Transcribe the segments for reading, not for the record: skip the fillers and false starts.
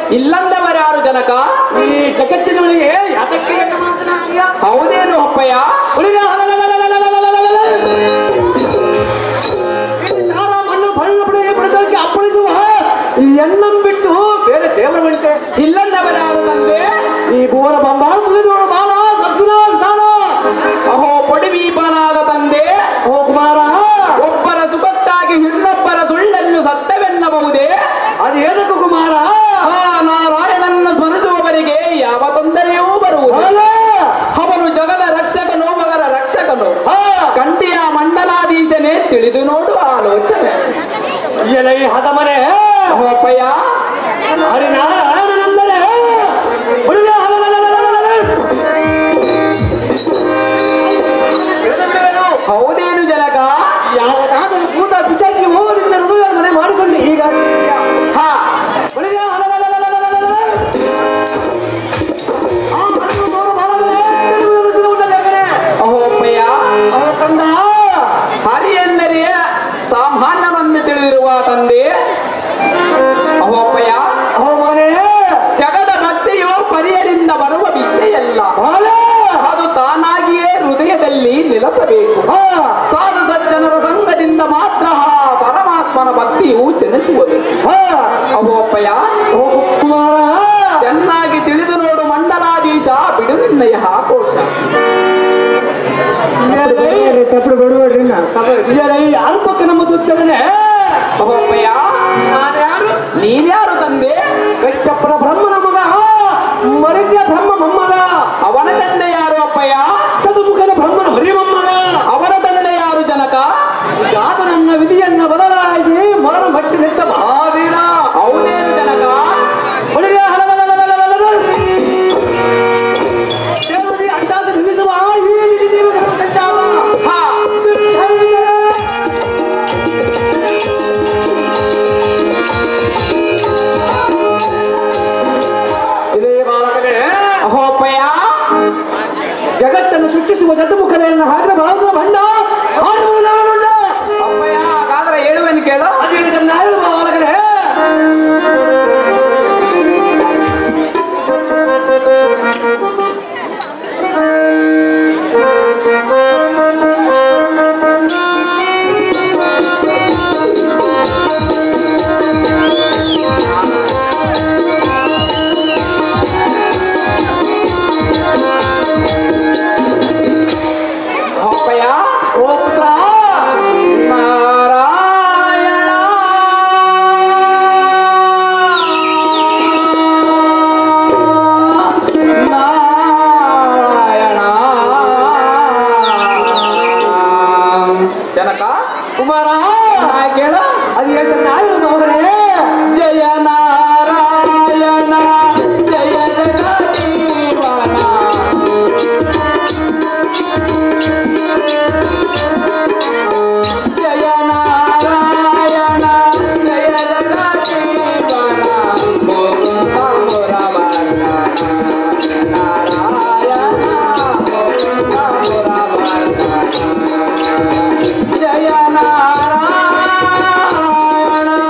ಇಲ್ಲಂದವರ್ಯಾರು ಜನಕ? ಈ ಜಗತ್ತಿನೊಳಗೆ ಯಾತಕ್ಕೆ ಹೌದೇನು ಅಪ್ಪಯ್ಯ? ಮಣ್ಣು ಬಡದಕ್ಕೆ ಅಪ್ಪಳಿಸುವ ಎಣ್ಣಂ ಬಿಟ್ಟು ಬೇರೆ ದೇವರ ಬಂಟೆ ಇಲ್ಲಂದವರ್ಯಾರು ತಂದೆ? ಈ ಭುವನ ಬಂಬಾಳ ತುಳಿದೋಳು ಬಾಲ ಸದ್ಗುಣ ಸಾಲ. ಅಹೋ ಪಡಿವೀಪನಾದ ತಂದೆ, ಓ ಕುಮಾರ, ಒಬ್ಬರ ಸುಖಕ್ಕಾಗಿ ಇನ್ನೊಬ್ಬರ ಸುಳ್ಳನ್ನು ಸತ್ಯವೆನ್ನಬಹುದೇ? ಅದೇನಕ್ಕೂ ಕುಮಾರ? ಆ ನಾರಾಯಣನ್ನು ಸ್ಮರಿಸುವವರಿಗೆ ಯಾವ ತೊಂದರೆಯೂ ಬರುವುದು. ಅವನು ಜಗದ ರಕ್ಷಕನು, ಮಗರ ರಕ್ಷಕನು. ಕಂಡಿಯ ಮಂಡಲಾಧೀಶನೇ ತಿಳಿದು ನೋಡು ಆಲೋಚನೆ. ಎಲೈ ಹದಮನೆ ಅಪ್ಪಯ್ಯ, ಹರಿನಾರಾಯಣನೆಂದರೆ ಹೌದೇನು ಜನಕ? ಯಾವತ್ತಾದರೂ ಕೂಟ ಪಿಚಾಚಿ ನಿನ್ನ ಹೃದಯ ಮನೆ ಮಾಡಿಕೊಂಡು ಹೀಗಾಗಿ ಅಹೋಪ್ಪಯ್ಯ, ಹರಿ ಎಂದರೆ ಸಾಮಾನ್ಯನೊಂದು ತಿಳಿದಿರುವ ತಂದೆ. ಅಹೋಪ್ಪಯ್ಯ, ಜಗದ ಭಕ್ತಿಯು ಪರಿಯರಿಂದ ಬರುವ ವಿದ್ಯೆಯಲ್ಲ, ಅದು ತಾನಾಗಿಯೇ ಹೃದಯದಲ್ಲಿ ನೆಲೆಸಬೇಕು. ಸಾಧು ಸಜ್ಜನರ ಸಂಘದಿಂದ ಮಾತ್ರ ಪರಮಾತ್ಮನ ಭಕ್ತಿಯು ಜನಿಸುವುದು. ಅಹೋಪ್ಪಯ್ಯ, ಚೆನ್ನಾಗಿ ತಿಳಿದು ನೋಡು ಮಂಡಲಾಧೀಶ, ಬಿಡು ನಿನ್ನಯ ಕೋಶ. ಯಾರ ಪಕ್ಕ ನಮ್ಮ ತುಚ್ಚನೆ? ಅಹೋಪ್ಪಯ್ಯ, ನೀನ್ಯಾರು ತಂದೆ? ಕಶ್ಯಪನ ಬ್ರಹ್ಮನ ಮಗ, ಮರಿಚಿಯ ಬ್ರಹ್ಮ ಮೊಮ್ಮಗ. ಅವನ ತಂದೆ ಯಾರು ಅಪ್ಪಯ್ಯ? ಚತುರ್ಮುಖನ ಬ್ರಹ್ಮನ ಮರಿ ಮೊಮ್ಮಗ. ಅವರ ತಂದೆ ಯಾರು ಜನಕ? ಆತ ನನ್ನ ವಿಧಿಯನ್ನ ಬದಲಾಯಿಸಿ ಮರಣ ಭಟ್ಟಿ ನಿಂತ ಮಹಾವೀರ. ಹೌದೇನು ಜನಕ? ಅಂದಾಜು ನಿಲ್ಲಿಸುವ ಈ ವಿಧಿ ದೇವರ ಸಂಚಾರ. ಅಹೋಪ್ಪಯ್ಯ, ಜಗತ್ತನ್ನು ಸೃಷ್ಟಿಸುವ ಚತುರ್ಮುಖನೆಯನ್ನು ಹಾಕಿದ ಭಾರತದ ಭಂಡ ಅಪ್ಪಯ್ಯ, ಹಾಗಾದ್ರೆ ಹೇಳುವೆನು ಕೇಳು. ಅದೇನು ಚೆನ್ನ ಹೇಳುವ ಹೊರಗಡೆ. ಅಹೋಪ್ಪಯ್ಯ, ಓ ಪುತ್ರ, ನಾರಾಯಣ ನಾರಾಯಣ. ಜನಕ ಕುಮಾರ, ಕೇಳು. ಅದೇನು ಚೆನ್ನ ಹೇಳುವ ಹೊರಗಡೆ. ಜಯ ನಾರಾಯಣ ಜಯ ಜಗದೀವನ, ಜಯ ನಾರಾಯಣ ಜಯ ಜಗದೀವನ, ಮುಕುಂದ ಮುರವರ್ಧನ ನಾರಾಯಣ ಮುಕುಂದ ಮುರವರ್ಧನ. ಜಯ ನಾರಾಯಣ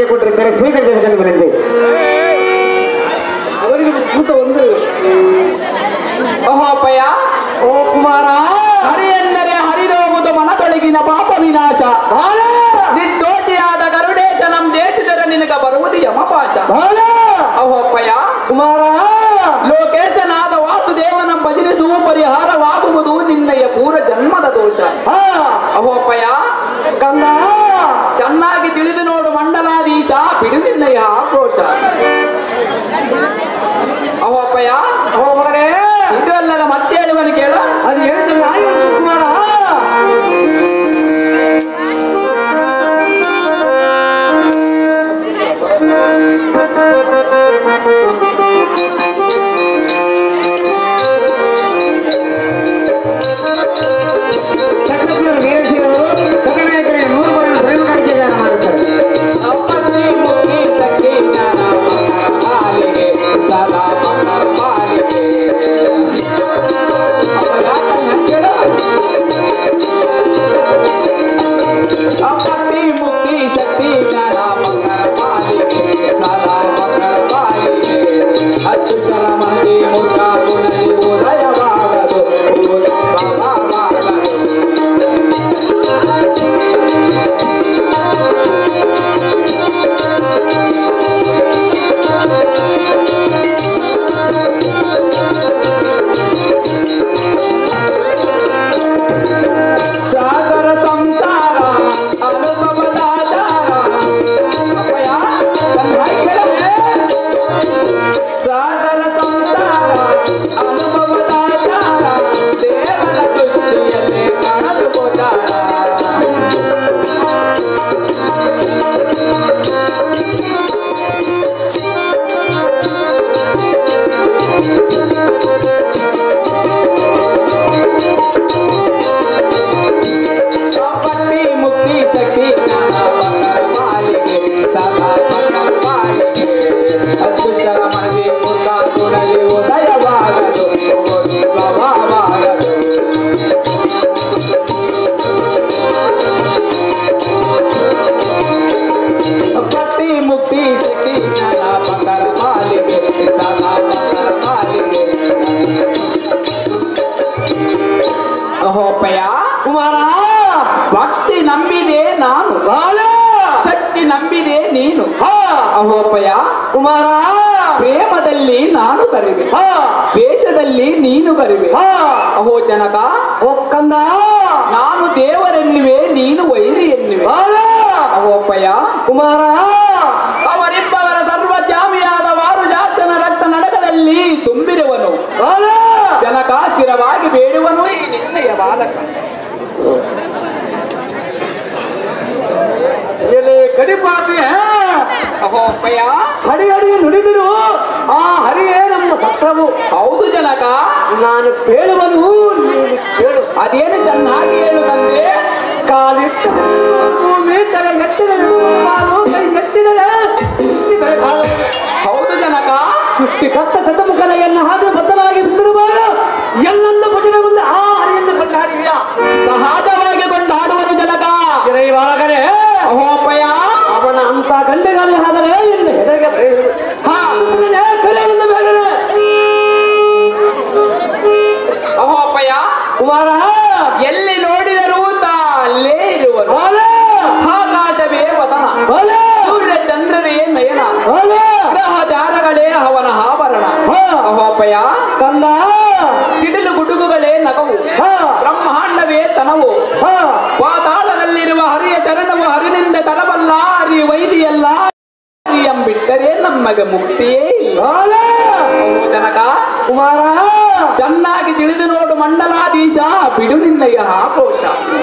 ಕೊಟ್ಟಿರ್ತಾರೆ, ಸ್ವೀಕರಿಸಿದ ಜನರಲ್ಲಿ ಅವರಿಗೆ ಕೂತ ಒಂದು ಅಹೋಪಯ ಓ ಕುಮಾರ, ಹರಿ ಎಂದರೆ ಹರಿದೋಗುವುದು ಮನದೊಳಗಿನ ಪಾಪ ವಿನಾಶ. ನಿರ್ದೋಷಿಯಾದ ಗರುಡೇಶನಂ ದೇಶದರ ನಿನಗ ಬರುವುದು ಯಮಪಾಶ. ಅಹೋಪಯ ಕುಮಾರ, ಲೋಕೇಶನಾದ ವಾಸುದೇವನ ಭಜನಿಸುವ ಪರಿಹಾರವಾಗುವುದು ನಿನ್ನಯ ಪೂರ ಜನ್ಮದ ದೋಷ. ಅಹೋಪಯ ಕಂದ, ಚೆನ್ನಾಗಿ ತಿಳಿದು ನೋಡು ಮಂಡಲಾಧೀಶ, ಬಿಡು ನಿನ್ನಯ ಆಕ್ರೋಶ. ಅಹೋಪಯ ಹೋಗರೆ ಇದು ಅಲ್ಲದ ಮತ್ತೆ ಹೇಳುವನು ಕೇಳ. ಅದು ಹೇಳ್ತೇನೆ ಕುಮಾರ. ಅಹೋಪಯ ಕುಮಾರ, ಭಕ್ತಿ ನಂಬಿದೆ ನಾನು, ಶಕ್ತಿ ನಂಬಿದೆ ನೀನು. ಅಹೋಪಯ ಕುಮಾರ, ಪ್ರೇಮದಲ್ಲಿ ನಾನು ಬರುವೆ, ವೇಷದಲ್ಲಿ ನೀನು ಬರುವೆ. ಅಹೋ ಜನಕ, ಒಕ್ಕಂದ, ನಾನು ದೇವರೆನ್ನುವೆ, ನೀನು ವೈರಿ ಎನ್ನುವೆ. ಅಹೋಪಯ ಕುಮಾರ, ಅವರಿಬ್ಬವರ ಸರ್ವಜ್ಞಾಮಿಯಾದ ವಾರು ಜಾತನ ರಕ್ತ ನಡಕದಲ್ಲಿ ತುಂಬಿರುವನು. ಜನಕ ಸ್ಥಿರವಾಗಿ ಬೇಡುವನು ಈ ನಿನ್ನಯ ಬಾಲಕ. ಕಡಿಪಾಪಿ ಅಹೋಪಯ ಹಡಿ ಹಡಿ ನುಡಿದಿರು, ಆ ಹರಿಯೇ ನಮ್ಮ ಸತ್ರವು. ಹೌದು ಜನಕ, ನಾನು ಕೇಳುವನು, ನೀನು ಕೇಳು. ಅದೇನು ಚೆನ್ನಾಗಿ ಹೇಳು ತಂದೆ. ಕಾಲಿಟ್ಟ ಭೂಮಿ ತಲೆ ಎತ್ತಿದರೆ ಕಾಲು ಕೈ ಎತ್ತಿದರೆ ಹೌದು ಜನಕ, ಸೃಷ್ಟಿಕರ್ತ ಶತಮುಖನೆಯನ್ನು ಹಾಗೆ ಬದಲಾಗಿ ಬಿದ್ದಿರುವ ಎಲ್ಲಂದ ಭಜನೆ ಮುಂದೆ ಆ ಹರಿಯನ್ನು ಕೊಂಡಾಡಿದೆಯಾ? ಸಹಜವಾಗಿ ಕೊಂಡಾಡುವನು ಜನಕ. ಒಳಗಡೆ ಅಹೋಪಯ ಅವನ ಅಂತ ಗಂಡೆಗಾಲಿ ಆದರೆ ಇನ್ನು ಹೆಸರಿಗೆ ಕಲೆಯಿಂದ ಬೇಗನೆ. ಅಹೋಪಯ ಕುಮಾರ, ಎಲ್ಲಿ ನೋಡಿದರೂ ಅಲ್ಲೇ ಇರುವನು. ಆಕಾಶವೇ ವದನ, ಸೂರ್ಯ ಚಂದ್ರವೇ ನಯನ, ಗ್ರಹ ತಾರಗಳೇ ಅವನ ಆಭರಣ. ಅಹೋಪಯ ಕಂದ, ಸಿಡಿಲು ಗುಡುಗುಗಳೇ ನಗವು, ಬ್ರಹ್ಮಾಂಡವೇ ತನವು. ಪಾತಾಳದಲ್ಲಿರುವ ಹರಿಯ ಚರಣವು ಹರಿನಿಂದ ತರಬಲ್ಲ, ಹರಿ ವೈರಿಯಲ್ಲ ಎಂಬಿಟ್ಟರೆ ನಮಗೆ ಮುಕ್ತಿಯೇ ಇಲ್ಲ. ಜನಕ ಕುಮಾರ, ಚೆನ್ನಾಗಿ ತಿಳಿದು ನೋಡು ಮಂಡಲಾಧೀಶ, ಬಿಡು ನಿನ್ನಯ ಆಕ್ರೋಶ.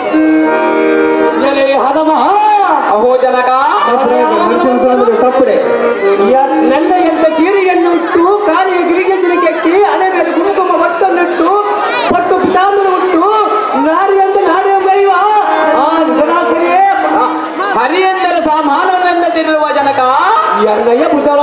ಅಹೋ ಜನಕ, ತಪ್ಪಡೆ ನನ್ನ ಎಂತ ಸೀರೆಯನ್ನು ಇಟ್ಟು ಕಾಲಿಗೆ ಗಿರಿಗೆಜ್ಜನೆ ಕೆಟ್ಟಿ ಹಣೆ ಮೇಲೆ ಕುಂಕುಮ ಬಟ್ಟನ್ನಿಟ್ಟು ಪಟ್ಟು ಪಿತಾಂಬರ ಉಟ್ಟು ನಾರಿ ಅಂತ ನಾರಿ ದೈವ ಆ ನಿಜನಾಥನೇ ಹರಿ ಎಂದರೆ ಸಾಮಾನ್ಯವೆಂದಿರುವ ಜನಕ, ಎನ್ನಯ್ಯ ಭುಜ